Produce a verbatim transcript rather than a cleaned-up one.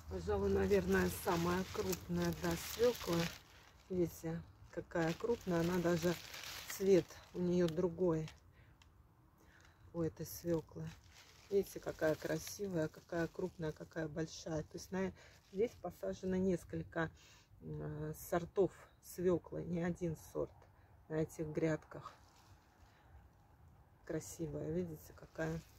Пожалуй, наверное, самая крупная, да, свекла. Видите, какая крупная, она даже цвет у нее другой у этой свеклы. Видите, какая красивая, какая крупная, какая большая. То есть на, здесь посажено несколько э, сортов свеклы, не один сорт на этих грядках. Красивая, видите, какая.